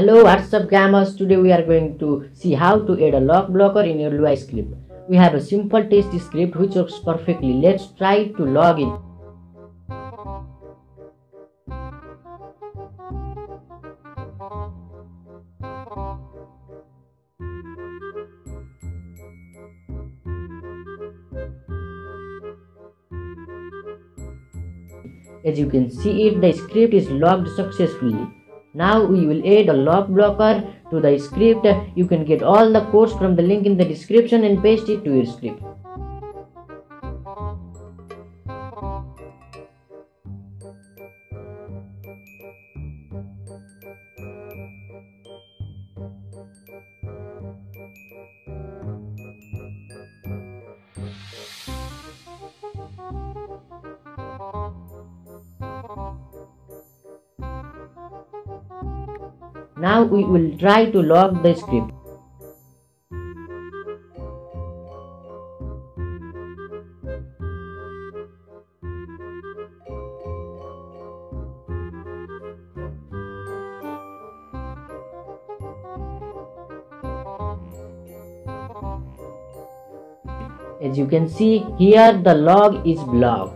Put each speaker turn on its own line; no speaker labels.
Hello, what's up gamers? Today we are going to see how to add a lock blocker in your Lua script. We have a simple test script which works perfectly. Let's try to log in. As you can see the script is logged successfully. Now we will add a lock blocker to the script. You can get all the codes from the link in the description and paste it to your script. Now we will try to log the script. As you can see here, the log is blocked.